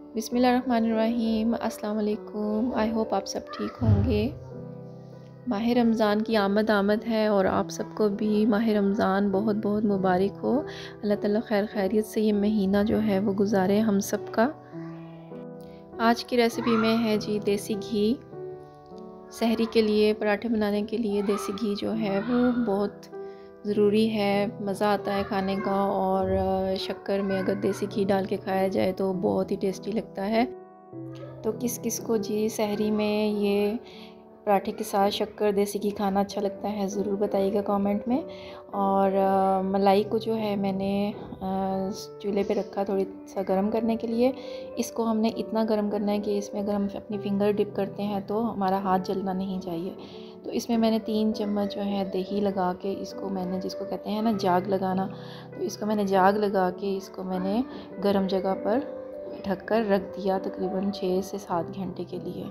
बिस्मिल्लाहिर्रहमानिर्रहीम, अस्सलाम वालेकुम। आई होप आप सब ठीक होंगे। माह रमज़ान की आमद है और आप सबको भी माह रमज़ान बहुत बहुत मुबारक हो। अल्लाह ताला खैर खैरियत से ये महीना जो है वो गुजारे हम सब का। आज की रेसिपी में है जी देसी घी। सहरी के लिए पराठे बनाने के लिए देसी घी जो है वो बहुत ज़रूरी है। मज़ा आता है खाने का, और शक्कर में अगर देसी घी डाल के खाया जाए तो बहुत ही टेस्टी लगता है। तो किस किस को जी सहरी में ये पराठे के साथ शक्कर देसी घी खाना अच्छा लगता है, ज़रूर बताइएगा कमेंट में। और मलाई को जो है मैंने चूल्हे पे रखा थोड़ी सा गर्म करने के लिए। इसको हमने इतना गर्म करना है कि इसमें अगर हम अपनी फिंगर डिप करते हैं तो हमारा हाथ जलना नहीं चाहिए। तो इसमें मैंने 3 चम्मच जो है दही लगा के, इसको मैंने, जिसको कहते हैं ना जाग लगाना, तो इसको मैंने जाग लगा के इसको मैंने गर्म जगह पर ढक कर रख दिया तकरीबन 6 से 7 घंटे के लिए।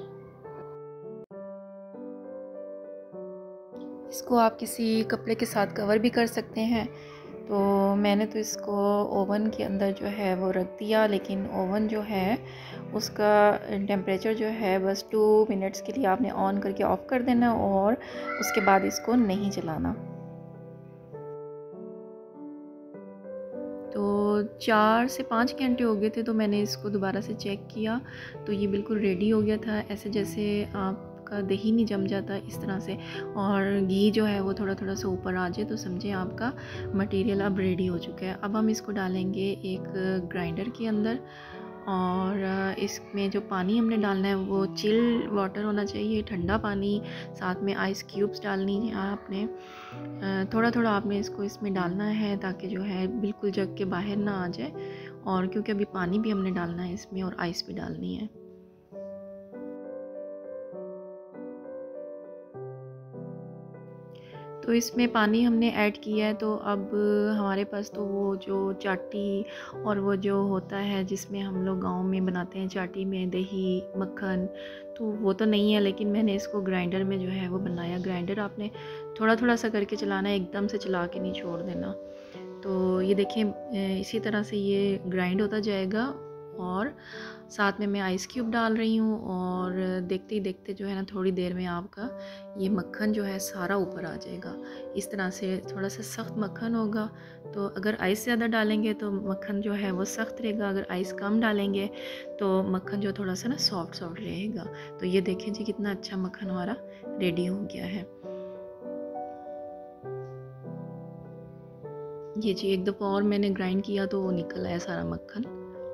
इसको आप किसी कपड़े के साथ कवर भी कर सकते हैं। तो मैंने तो इसको ओवन के अंदर जो है वो रख दिया, लेकिन ओवन जो है उसका टेम्परेचर जो है बस 2 मिनट्स के लिए आपने ऑन करके ऑफ़ कर देना, और उसके बाद इसको नहीं चलाना। तो 4 से 5 घंटे हो गए थे, तो मैंने इसको दोबारा से चेक किया तो ये बिल्कुल रेडी हो गया था। ऐसे जैसे आपका दही नहीं जम जाता इस तरह से, और घी जो है वो थोड़ा थोड़ा सा ऊपर आ जाए तो समझें आपका मटेरियल अब रेडी हो चुका है। अब हम इसको डालेंगे एक ग्राइंडर के अंदर, और इसमें जो पानी हमने डालना है वो चिल वाटर होना चाहिए, ठंडा पानी। साथ में आइस क्यूब्स डालनी है आपने। थोड़ा थोड़ा आपने इसको इसमें डालना है ताकि जो है बिल्कुल जग के बाहर ना आ जाए, और क्योंकि अभी पानी भी हमने डालना है इसमें और आइस भी डालनी है। तो इसमें पानी हमने ऐड किया है, तो अब हमारे पास तो वो जो चाटी और वो जो होता है जिसमें हम लोग गांव में बनाते हैं चाटी में दही मक्खन, तो वो तो नहीं है, लेकिन मैंने इसको ग्राइंडर में जो है वो बनाया। ग्राइंडर आपने थोड़ा थोड़ा सा करके चलाना है, एकदम से चला के नहीं छोड़ देना। तो ये देखें इसी तरह से ये ग्राइंड होता जाएगा, और साथ में मैं आइस क्यूब डाल रही हूँ, और देखते ही देखते जो है ना थोड़ी देर में आपका ये मक्खन जो है सारा ऊपर आ जाएगा। इस तरह से थोड़ा सा सख्त मक्खन होगा, तो अगर आइस ज़्यादा डालेंगे तो मक्खन जो है वो सख्त रहेगा, अगर आइस कम डालेंगे तो मक्खन जो थोड़ा सा ना सॉफ्ट सॉफ्ट रहेगा। तो ये देखें जी कितना अच्छा मक्खन हमारा रेडी हो गया है। ये जी एक दफ़ा और मैंने ग्राइंड किया तो वो निकल आया सारा मक्खन।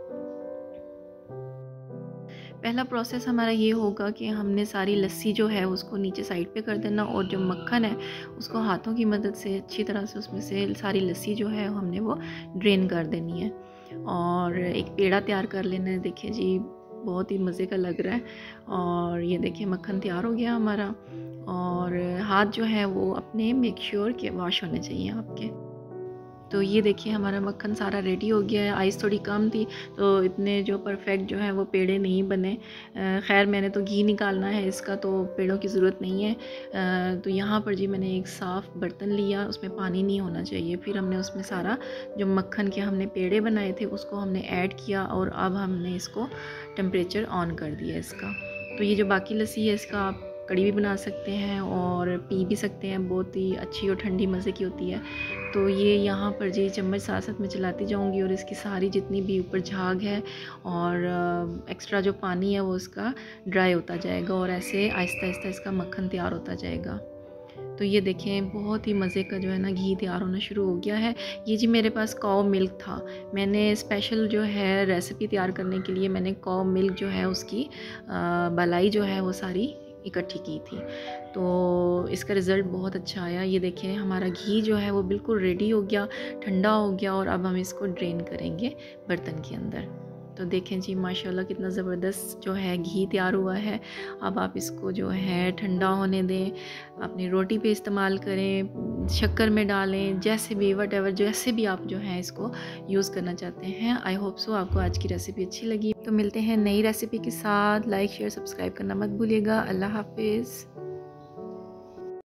पहला प्रोसेस हमारा ये होगा कि हमने सारी लस्सी जो है उसको नीचे साइड पे कर देना, और जो मक्खन है उसको हाथों की मदद से अच्छी तरह से उसमें से सारी लस्सी जो है हमने वो ड्रेन कर देनी है, और एक पेड़ा तैयार कर लेना है। देखिए जी बहुत ही मज़े का लग रहा है, और ये देखिए मक्खन तैयार हो गया हमारा। और हाथ जो है वो अपने मेक श्योर के वॉश होने चाहिए आपके। तो ये देखिए हमारा मक्खन सारा रेडी हो गया है। आइस थोड़ी कम थी तो इतने जो परफेक्ट जो है वो पेड़े नहीं बने। खैर मैंने तो घी निकालना है इसका, तो पेड़ों की ज़रूरत नहीं है। तो यहाँ पर जी मैंने एक साफ़ बर्तन लिया, उसमें पानी नहीं होना चाहिए। फिर हमने उसमें सारा जो मक्खन के हमने पेड़े बनाए थे उसको हमने ऐड किया, और अब हमने इसको टेम्परेचर ऑन कर दिया इसका। तो ये जो बाकी लस्सी है इसका आप कड़ी भी बना सकते हैं और पी भी सकते हैं, बहुत ही अच्छी और ठंडी मज़े की होती है। तो ये यहाँ पर जी चम्मच साथ साथ में चलाती जाऊँगी, और इसकी सारी जितनी भी ऊपर झाग है और एक्स्ट्रा जो पानी है वो इसका ड्राई होता जाएगा, और ऐसे आहिस्ता आहिस्ता इसका मक्खन तैयार होता जाएगा। तो ये देखें बहुत ही मज़े का जो है ना घी तैयार होना शुरू हो गया है। ये जी मेरे पास काऊ मिल्क था, मैंने स्पेशल जो है रेसिपी तैयार करने के लिए मैंने काऊ मिल्क जो है उसकी बलाई जो है वो सारी इकट्ठी की थी, तो इसका रिज़ल्ट बहुत अच्छा आया। ये देखिए हमारा घी जो है वो बिल्कुल रेडी हो गया, ठंडा हो गया, और अब हम इसको ड्रेन करेंगे बर्तन के अंदर। तो देखें जी माशाल्लाह कितना ज़बरदस्त जो है घी तैयार हुआ है। अब आप इसको जो है ठंडा होने दें, अपनी रोटी पे इस्तेमाल करें, शक्कर में डालें, जैसे भी वटएवर जैसे भी आप जो है इसको यूज़ करना चाहते हैं। आई होप सो आपको आज की रेसिपी अच्छी लगी। तो मिलते हैं नई रेसिपी के साथ। लाइक शेयर सब्सक्राइब करना मत भूलिएगा। अल्लाह हाफिज़।